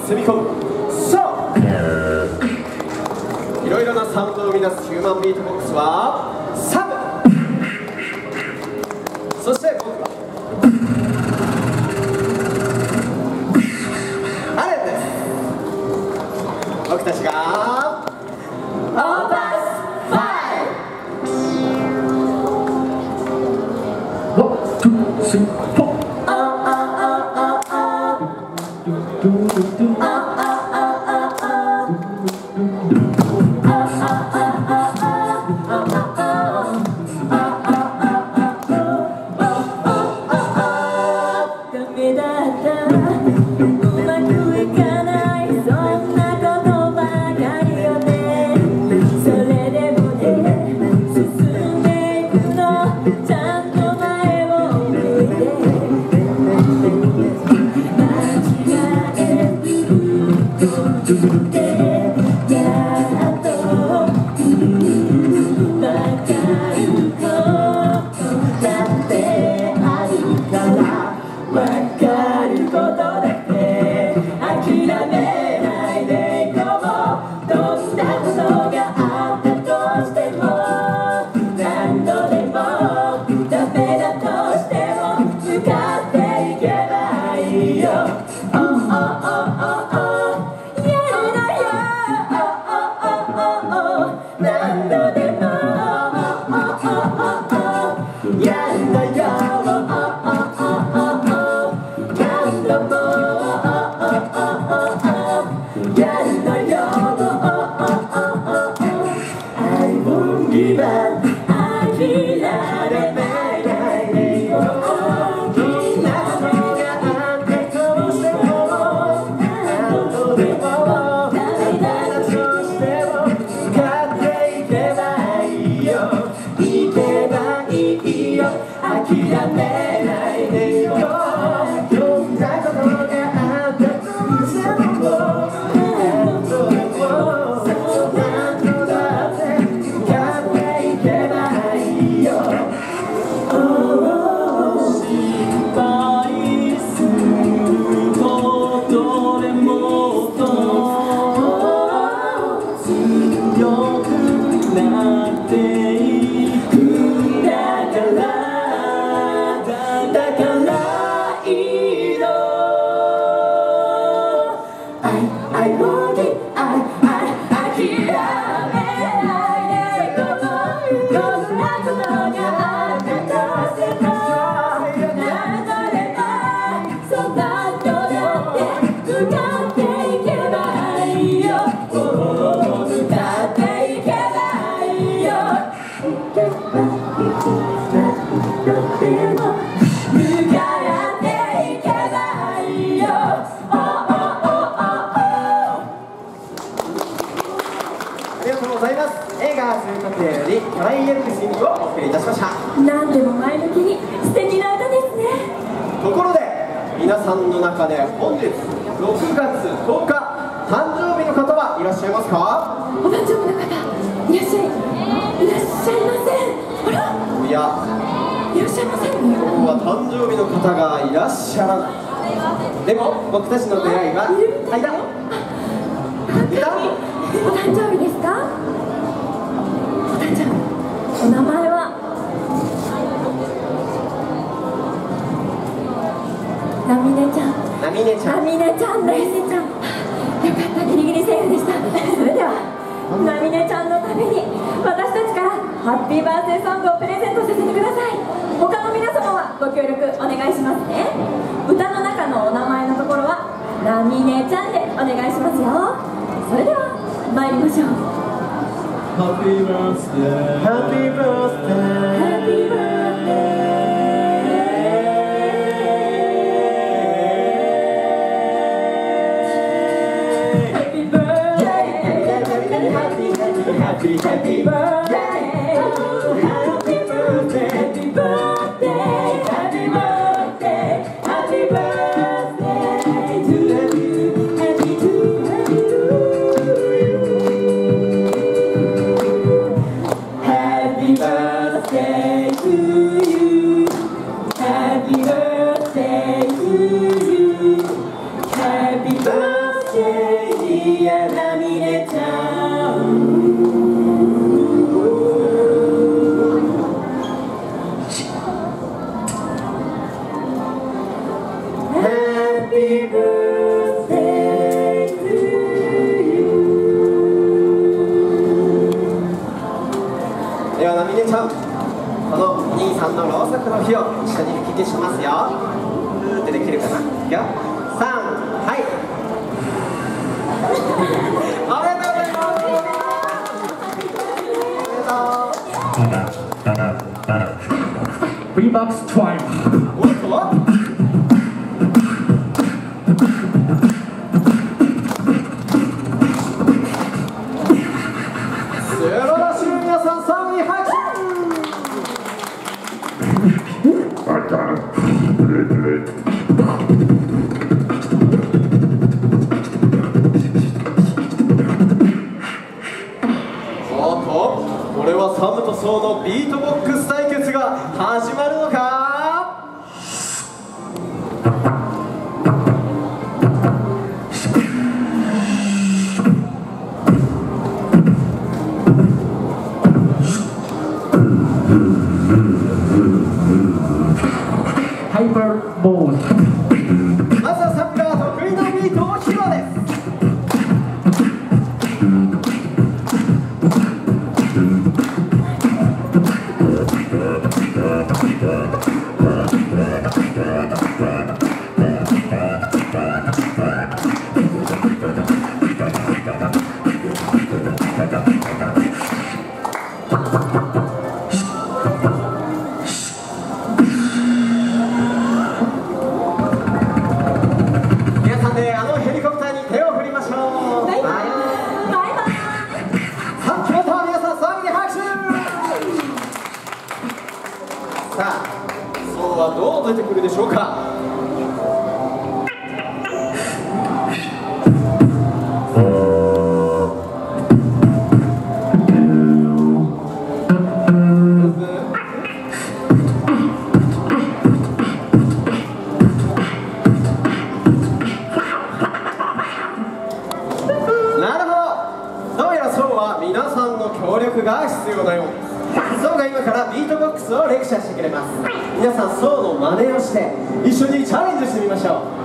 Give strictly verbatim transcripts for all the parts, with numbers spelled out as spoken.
住み込む。さあいろいろなサウンドを生み出すヒューマンビートボックスはサム、そして僕はアレンです。僕たちがオーバースファイブ。ワン、ツー、スリー、フォー。映画「スーパーテよりトライエルシングをお送りいたしました。 何でも前向きに素敵な歌ですね。 ところで皆さんの中で本日ろくがつとおか誕生日の方はいらっしゃいますか？ お誕生日の方いらっしゃいいらっしゃいません。あら、 いやいらっしゃいません。 今日は誕生日の方がいらっしゃらない。でも僕たちの出会いはあ、いたいたお誕生日ですか？お誕生日、お名前はなみねちゃん。 なみねちゃん。 なみねちゃんです。よかった、ギリギリセーフでした。それではなみねちゃんのために私たちからハッピーバースデーソングをプレゼントさせてください。他の皆様はご協力お願いしますね。歌の中のお名前のところはなみねちゃんでお願いしますよ。それでは参りましょう。 Happy birthday Happy birthday Happy birthday Happy birthday Happy happy happy happy birthday Oh happy birthday Happy birthday Happy birthday Happy birthday to you Happy to Happy to Happy birthday to you Happy birthday to you Happy birthday ジやなみねちゃんHappy birthday to you ではなみねちゃん、この兄さんのろうそくの火を一緒に吹き消しますよ。ふーってできるかな。いくよ。さん、はい。ありがとうございます。ありがとう。 フリーバックストライク。 おっと素晴らしい。皆さんさんに拍手。おっと、これはサムとソウのビートボックス対決が始まるのか。 ハイパーボール。 まずはサムが得意のビートを披露です。皆さんであのヘリコプターに手を振りましょう。 バイバイはいバイバイさんきまった。皆さんさんに拍手。さあ、ソウはどう出てくるでしょうか。なるほど。どうやらソウは皆さんの協力が必要なようです。ソウが今からビートボックスをレクチャーしてくれます。皆さんソウの真似をして一緒にチャレンジしてみましょ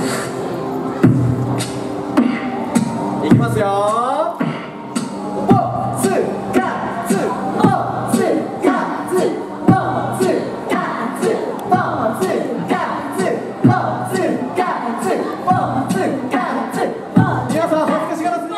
う。いきますよ。ポツカツポツカツポツカツポツカツポツカツポツカツ。皆さん恥ずかしがらずに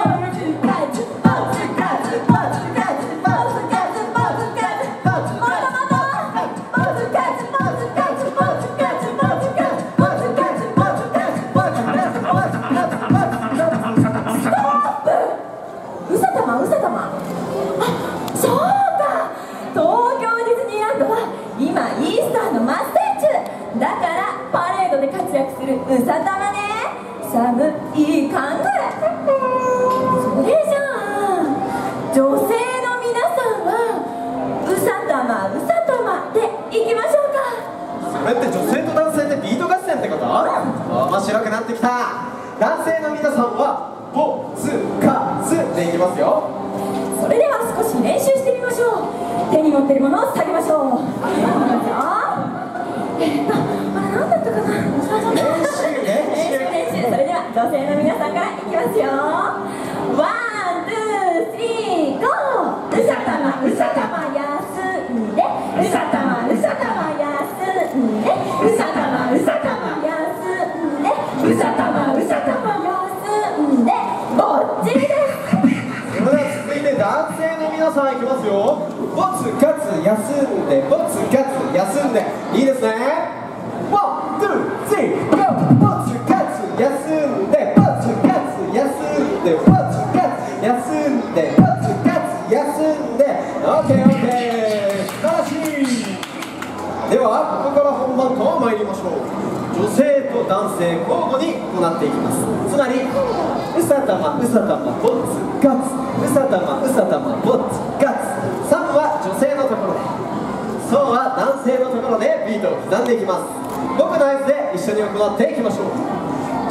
うさたまうさたま、あ、そうか、東京ディズニーランドは今イースターの真っ最中だから、パレードで活躍するうさたまね。サム、いい考え。それじゃあ女性の皆さんはうさたまうさたまでいきましょうか。 それって女性と男性でビート合戦ってこと？面白くなってきた。男性の皆さんはポツカツでいきますよ。 それでは少し練習してみましょう。手に持ってるものを下げましょう。いきますよ。えっと、あれ何だったかな。 練習練習練習。それでは女性の皆さんからいきますよ。ワン、ツー、スリー、ゴー。うさたま、うさたま、休んで。うさたま、うさたま、休んで。うさたま、うさたま、休んで。うさたま、うさたま、休んで。ぼっちりです。 それでは続いて男性の皆さんいきますよ。ポツカツ休んで、ポツカツ休んで、いいですね。ワン、ツー、スリー、ゴー。ポツカツ休んで、ポツカツ休んで、ポツカツ休んで、ポツカツ休んで、オッケーオッケー、素晴らしい。ではここから本番と参りましょう。女性と男性交互に行っていきます。つまりうさたまうさたまボッツガツ、うさたまうさたまボッツガツ。サムは女性のところで、ソウは男性のところでビートを刻んでいきます。僕の合図で一緒に行っていきましょう。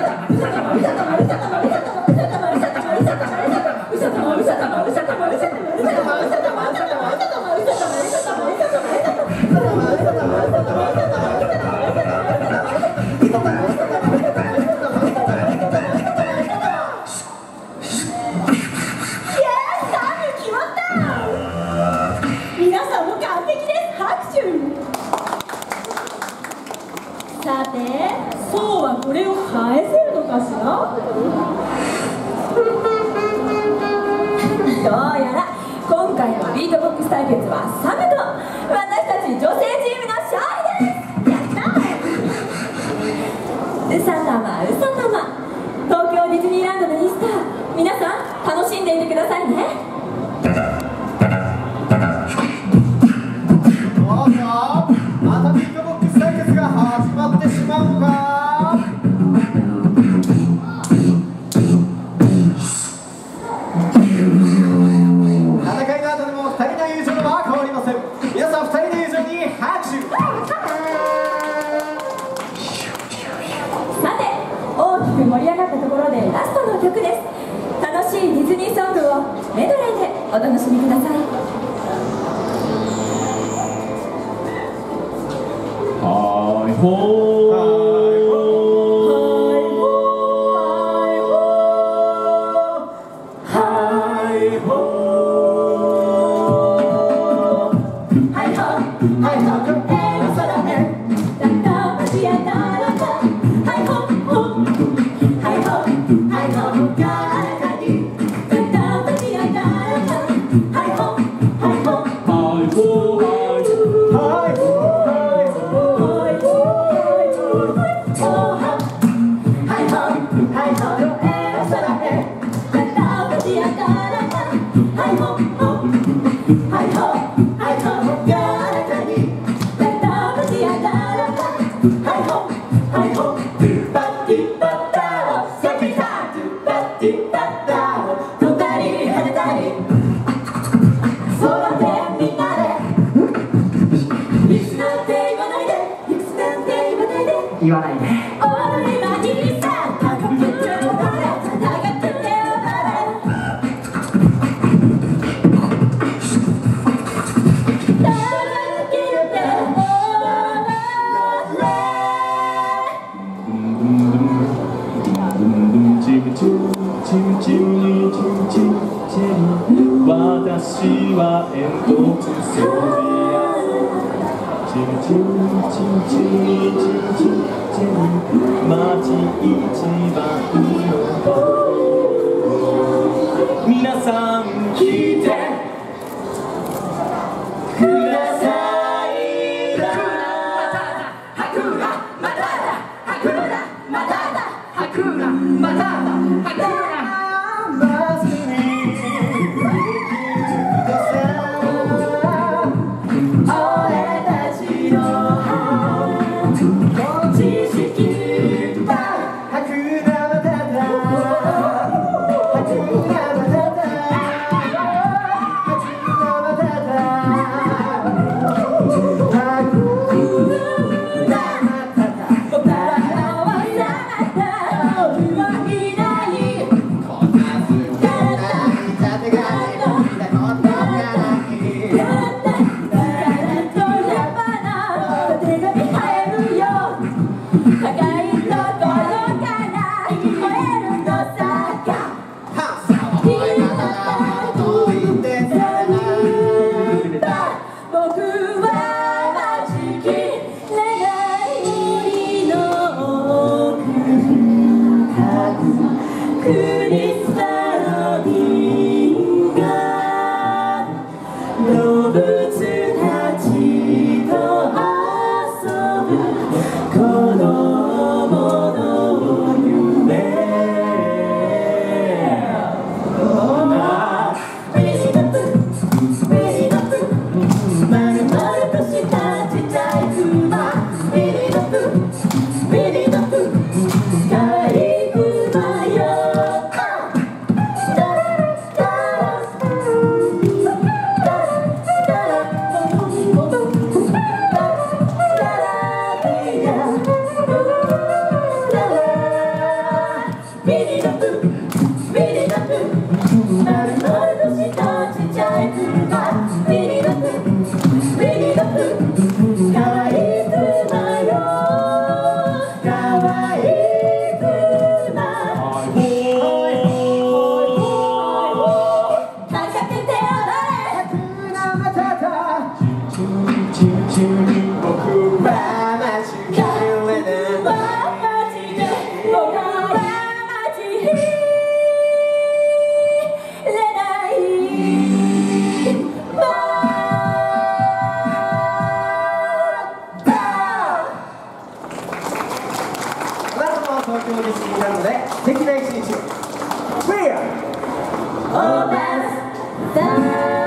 さて、そうはこれを返せるのかしら。どうやら今回のビートボックス対決はサムと私たち女性チームの勝利です。やったー。うさたまうさたま、東京ディズニーランドのイースター、皆さん楽しんでいてくださいね。 どうぞ、またビートボックス対決が始まってしまうのか。戦いの後でもふたりの友情は変わりません。皆さんふたりの友情に拍手。 さて、大きく盛り上がったところでラストの曲です。楽しいディズニーソングをメドレーでお楽しみください。 はいほー、 はいほー、はいほー、はいほー、えの空へだったまちやたらた、はいほほ、はいほはいほがらかに、だったまちやたらた、はいほはいほはいほー、 はいほー。 言わないで。私は煙突そりゃチムチムチムチムチムチムチム街一番の皆さん聞いてください。ハクーラマタタハクーラマタタハクーラマタタハクーラ高いクリスマロディーが動物たちと遊ぶ子供の夢東京ディズニーランドで素敵な一日を。We are all that